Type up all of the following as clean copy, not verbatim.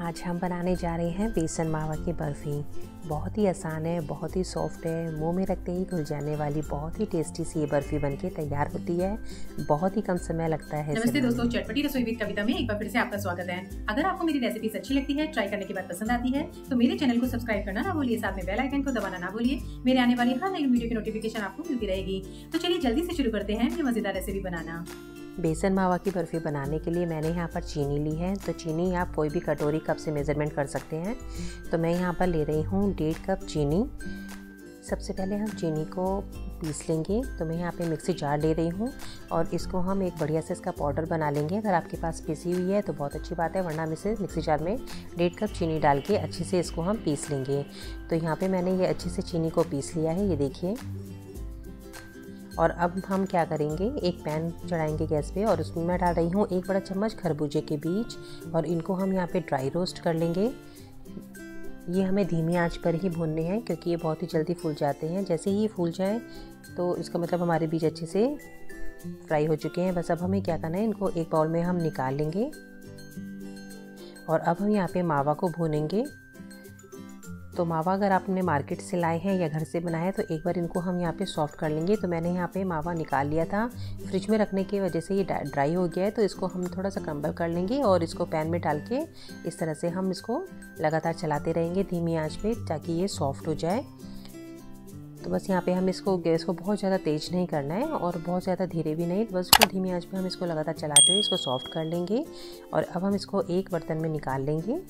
आज हम बनाने जा रहे हैं बेसन मावा की बर्फ़ी। बहुत ही आसान है, बहुत ही सॉफ्ट है, मुंह में रखते ही घुल जाने वाली बहुत ही टेस्टी सी ये बर्फ़ी बनके तैयार होती है। बहुत ही कम समय लगता है। नमस्ते दोस्तों, चटपटी रसोई विद कविता में एक बार फिर से आपका स्वागत है। अगर आपको मेरी रेसिपीज अच्छी लगती है, ट्राई करने के बाद पसंद आती है, तो मेरे चैनल को सब्सक्राइब करना ना भूलिए, साथ में बेल आइकन को दबाना ना भूलिए। मेरे आने वाली हर नई वीडियो की नोटिफिकेशन आपको मिलती रहेगी। तो चलिए जल्दी से शुरू करते हैं ये मजेदार रेसिपी बनाना। बेसन मावा की बर्फ़ी बनाने के लिए मैंने यहाँ पर चीनी ली है। तो चीनी आप कोई भी कटोरी कप से मेज़रमेंट कर सकते हैं। तो मैं यहाँ पर ले रही हूँ 1.5 कप चीनी। सबसे पहले हम चीनी को पीस लेंगे। तो मैं यहाँ पे मिक्सी जार ले रही हूँ और इसको हम एक बढ़िया से इसका पाउडर बना लेंगे। अगर आपके पास पीसी हुई है तो बहुत अच्छी बात है, वरना हम इसे मिक्सी जार में 1.5 कप चीनी डाल के अच्छे से इसको हम पीस लेंगे। तो यहाँ पे मैंने ये अच्छे से चीनी को पीस लिया है, ये देखिए। और अब हम क्या करेंगे, एक पैन चढ़ाएंगे गैस पे और उसमें मैं डाल रही हूँ 1 बड़ा चम्मच खरबूजे के बीज और इनको हम यहाँ पे ड्राई रोस्ट कर लेंगे। ये हमें धीमी आंच पर ही भूनने हैं क्योंकि ये बहुत ही जल्दी फूल जाते हैं। जैसे ही ये फूल जाएं तो इसका मतलब हमारे बीज अच्छे से फ्राई हो चुके हैं। बस अब हमें क्या करना है, इनको एक बाउल में हम निकाल लेंगे और अब हम यहाँ पे मावा को भूनेंगे। तो मावा अगर आपने मार्केट से लाए हैं या घर से बनाया है तो एक बार इनको हम यहाँ पे सॉफ्ट कर लेंगे। तो मैंने यहाँ पे मावा निकाल लिया था, फ्रिज में रखने की वजह से ये ड्राई हो गया है। तो इसको हम थोड़ा सा क्रम्बल कर लेंगे और इसको पैन में डाल के इस तरह से हम इसको लगातार चलाते रहेंगे धीमी आंच पे, ताकि ये सॉफ्ट हो जाए। तो बस यहाँ पे हम इसको गैस को बहुत ज़्यादा तेज़ नहीं करना है और बहुत ज़्यादा धीरे भी नहीं, बस इसको धीमी आंच पे हम इसको लगातार चलाते हुए इसको सॉफ्ट कर लेंगे। और अब हम इसको एक बर्तन में निकाल लेंगे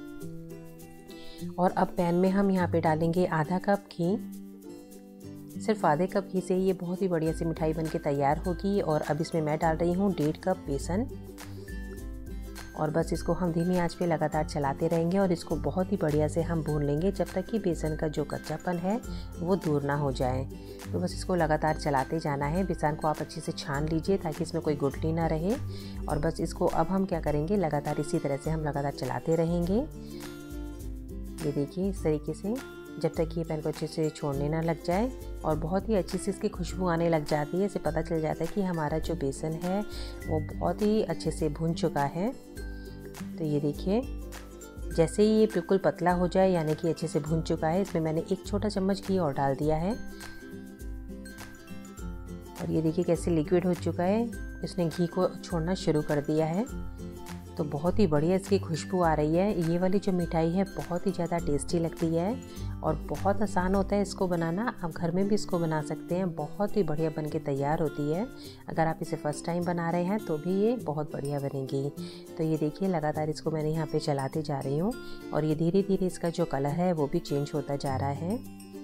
और अब पैन में हम यहाँ पे डालेंगे आधा कप घी। सिर्फ आधे कप घी से ये बहुत ही बढ़िया सी मिठाई बनके तैयार होगी। और अब इसमें मैं डाल रही हूँ 1.5 कप बेसन और बस इसको हम धीमी आंच पे लगातार चलाते रहेंगे और इसको बहुत ही बढ़िया से हम भून लेंगे जब तक कि बेसन का जो कच्चापन है वो दूर ना हो जाए। तो बस इसको लगातार चलाते जाना है। बेसन को आप अच्छे से छान लीजिए ताकि इसमें कोई गुठली ना रहे। और बस इसको अब हम क्या करेंगे, लगातार इसी तरह से हम लगातार चलाते रहेंगे। ये देखिए, इस तरीके से जब तक ये पैन को अच्छे से छोड़ने ना लग जाए और बहुत ही अच्छी से इसकी खुशबू आने लग जाती है। इससे पता चल जाता है कि हमारा जो बेसन है वो बहुत ही अच्छे से भुन चुका है। तो ये देखिए, जैसे ही ये बिल्कुल पतला हो जाए यानी कि अच्छे से भुन चुका है, इसमें मैंने 1 छोटा चम्मच घी और डाल दिया है। और ये देखिए कैसे लिक्विड हो चुका है, इसने घी को छोड़ना शुरू कर दिया है। तो बहुत ही बढ़िया इसकी खुशबू आ रही है। ये वाली जो मिठाई है बहुत ही ज़्यादा टेस्टी लगती है और बहुत आसान होता है इसको बनाना। आप घर में भी इसको बना सकते हैं, बहुत ही बढ़िया बन के तैयार होती है। अगर आप इसे फर्स्ट टाइम बना रहे हैं तो भी ये बहुत बढ़िया बनेगी। तो ये देखिए, लगातार इसको मैंने यहाँ पे चलाते जा रही हूँ और ये धीरे धीरे इसका जो कलर है वो भी चेंज होता जा रहा है।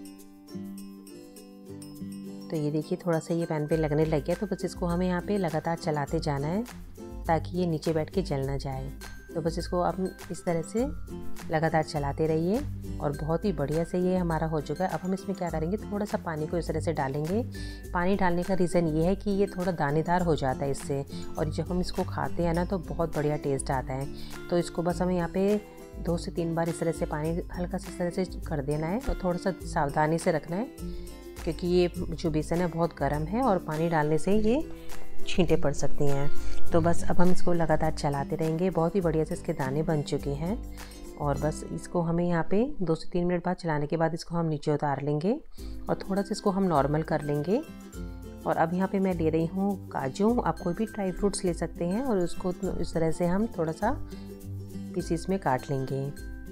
तो ये देखिए, थोड़ा सा ये पैन पे लगने लग गया। तो बस इसको हमें यहाँ पे लगातार चलाते जाना है ताकि ये नीचे बैठ के जल ना जाए। तो बस इसको आप इस तरह से लगातार चलाते रहिए और बहुत ही बढ़िया से ये हमारा हो चुका है। अब हम इसमें क्या करेंगे, थोड़ा सा पानी को इस तरह से डालेंगे। पानी डालने का रीज़न ये है कि ये थोड़ा दानेदार हो जाता है इससे, और जब हम इसको खाते हैं ना तो बहुत बढ़िया टेस्ट आता है। तो इसको बस हमें यहाँ पे 2 से 3 बार इस तरह से पानी हल्का सा इस तरह से कर देना है और थोड़ा सा सावधानी से रखना है क्योंकि ये जो बेसन है बहुत गर्म है और पानी डालने से ये छींटे पड़ सकती हैं। तो बस अब हम इसको लगातार चलाते रहेंगे। बहुत ही बढ़िया से इसके दाने बन चुके हैं और बस इसको हमें यहाँ पे 2 से 3 मिनट बाद चलाने के बाद इसको हम नीचे उतार लेंगे और थोड़ा सा इसको हम नॉर्मल कर लेंगे। और अब यहाँ पे मैं ले रही हूँ काजू। आप कोई भी ड्राई फ्रूट्स ले सकते हैं और उसको इस तरह से हम थोड़ा सा पीसीस में काट लेंगे।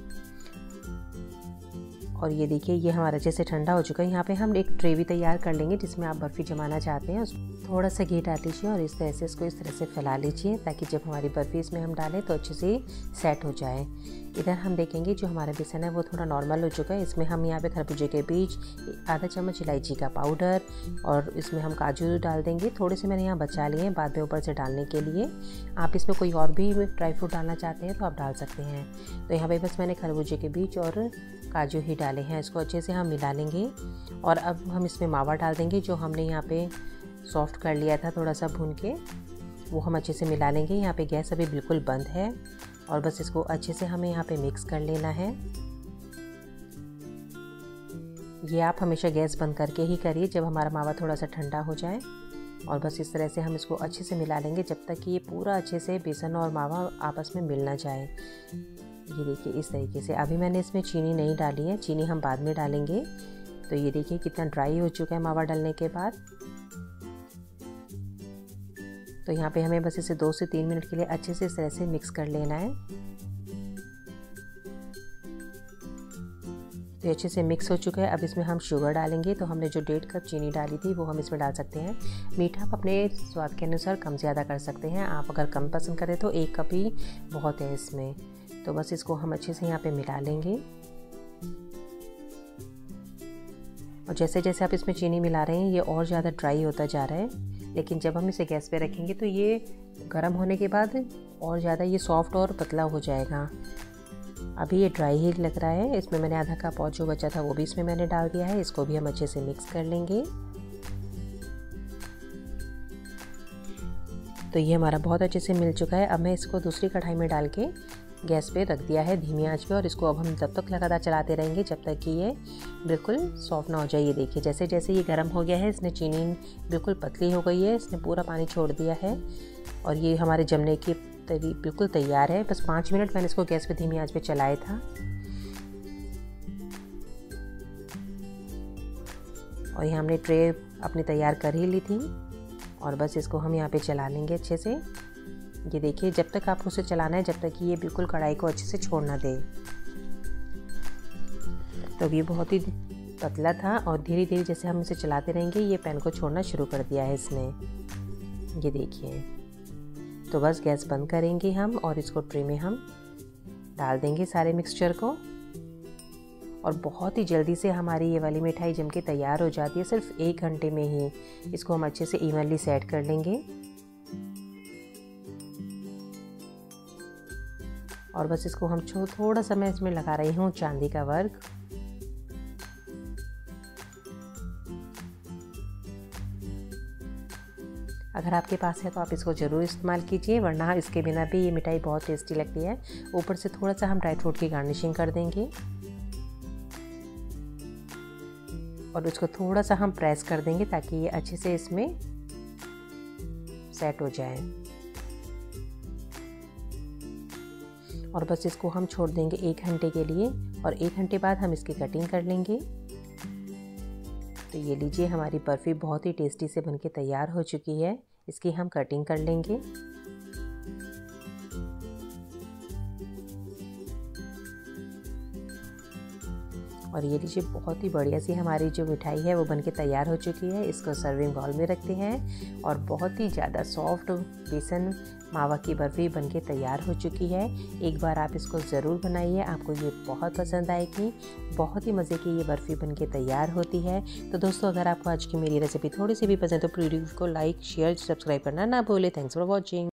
और ये देखिए, ये हमारा जैसे ठंडा हो चुका है। यहाँ पे हम एक ट्रे भी तैयार कर लेंगे जिसमें आप बर्फ़ी जमाना चाहते हैं। थोड़ा सा घी डाल लीजिए और इस तरह से इसको इस तरह से फैला लीजिए ताकि जब हमारी बर्फ़ी इसमें हम डालें तो अच्छे से सेट हो जाए। इधर हम देखेंगे जो हमारा बेसन है वो थोड़ा नॉर्मल हो चुका है। इसमें हम यहाँ पे खरबूजे के बीज, आधा चम्मच इलायची का पाउडर और इसमें हम काजू डाल देंगे। थोड़े से मैंने यहाँ बचा लिए हैं बाद में ऊपर से डालने के लिए। आप इसमें कोई और भी ड्राई फ्रूट डालना चाहते हैं तो आप डाल सकते हैं। तो यहाँ पे बस मैंने खरबूजे के बीज और काजू ही डाले हैं। इसको अच्छे से हम मिला लेंगे और अब हम इसमें मावा डाल देंगे जो हमने यहाँ पे सॉफ्ट कर लिया था थोड़ा सा भून के, वो हम अच्छे से मिला लेंगे। यहाँ पे गैस अभी बिल्कुल बंद है और बस इसको अच्छे से हमें यहाँ पे मिक्स कर लेना है। ये आप हमेशा गैस बंद करके ही करिए जब हमारा मावा थोड़ा सा ठंडा हो जाए। और बस इस तरह से हम इसको अच्छे से मिला लेंगे जब तक कि ये पूरा अच्छे से बेसन और मावा आपस में मिल ना जाए। ये देखिए इस तरीके से। अभी मैंने इसमें चीनी नहीं डाली है, चीनी हम बाद में डालेंगे। तो ये देखिए कितना ड्राई हो चुका है मावा डालने के बाद। तो यहाँ पे हमें बस इसे 2 से 3 मिनट के लिए अच्छे से इस तरह से मिक्स कर लेना है। तो अच्छे से मिक्स हो चुका है। अब इसमें हम शुगर डालेंगे। तो हमने जो 1.5 कप चीनी डाली थी वो हम इसमें डाल सकते हैं। मीठा आप अपने स्वाद के अनुसार कम ज़्यादा कर सकते हैं। आप अगर कम पसंद करें तो 1 कप ही बहुत है इसमें। तो बस इसको हम अच्छे से यहाँ पे मिला लेंगे। और जैसे जैसे आप इसमें चीनी मिला रहे हैं ये और ज़्यादा ड्राई होता जा रहा है, लेकिन जब हम इसे गैस पे रखेंगे तो ये गर्म होने के बाद और ज़्यादा ये सॉफ्ट और पतला हो जाएगा। अभी ये ड्राई ही लग रहा है। इसमें मैंने आधा कप और जो बचा था वो भी इसमें मैंने डाल दिया है। इसको भी हम अच्छे से मिक्स कर लेंगे। तो ये हमारा बहुत अच्छे से मिल चुका है। अब मैं इसको दूसरी कढ़ाई में डाल के गैस पे रख दिया है धीमी आंच पे, और इसको अब हम तब तक लगातार चलाते रहेंगे जब तक कि ये बिल्कुल सॉफ्ट ना हो जाए। ये देखिए जैसे जैसे ये गर्म हो गया है, इसने चीनी बिल्कुल पतली हो गई है, इसने पूरा पानी छोड़ दिया है और ये हमारे जमने की बिल्कुल तैयार है। बस 5 मिनट मैंने इसको गैस पे धीमी आंच पे चलाया था। और यहाँ हमने ट्रे अपनी तैयार कर ही ली थी और बस इसको हम यहाँ पे चला लेंगे अच्छे से। ये देखिए जब तक आपको उसे चलाना है जब तक कि ये बिल्कुल कढ़ाई को अच्छे से छोड़ ना दे। तो ये बहुत ही पतला था और धीरे धीरे जैसे हम इसे चलाते रहेंगे ये पैन को छोड़ना शुरू कर दिया है इसने। ये देखिए, तो बस गैस बंद करेंगे हम और इसको ट्रे में हम डाल देंगे सारे मिक्सचर को। और बहुत ही जल्दी से हमारी ये वाली मिठाई जम के तैयार हो जाती है। सिर्फ 1 घंटे में ही इसको हम अच्छे से इवनली सेट कर लेंगे। और बस इसको हम थोड़ा सा मैं इसमें लगा रही हूँ चांदी का वर्क। अगर आपके पास है तो आप इसको ज़रूर इस्तेमाल कीजिए, वरना इसके बिना भी ये मिठाई बहुत टेस्टी लगती है। ऊपर से थोड़ा सा हम ड्राई फ्रूट की गार्निशिंग कर देंगे और उसको थोड़ा सा हम प्रेस कर देंगे ताकि ये अच्छे से इसमें सेट हो जाए। और बस इसको हम छोड़ देंगे 1 घंटे के लिए और 1 घंटे बाद हम इसकी कटिंग कर लेंगे। तो ये लीजिए हमारी बर्फ़ी बहुत ही टेस्टी से बनके तैयार हो चुकी है। इसकी हम कटिंग कर लेंगे। और ये लीजिए बहुत ही बढ़िया सी हमारी जो मिठाई है वो बनके तैयार हो चुकी है। इसको सर्विंग बाउल में रखते हैं और बहुत ही ज़्यादा सॉफ्ट बेसन मावा की बर्फ़ी बनके तैयार हो चुकी है। एक बार आप इसको ज़रूर बनाइए, आपको ये बहुत पसंद आएगी। बहुत ही मज़े की ये बर्फ़ी बनके तैयार होती है। तो दोस्तों अगर आपको आज की मेरी रेसिपी थोड़ी सी भी पसंद है तो वीडियो को लाइक शेयर सब्सक्राइब करना ना भूलें। Thanks for watching.